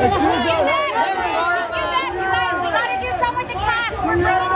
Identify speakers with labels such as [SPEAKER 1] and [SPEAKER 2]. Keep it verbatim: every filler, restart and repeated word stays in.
[SPEAKER 1] Excuse us, you guys, we gotta do something with the cast. We're bringing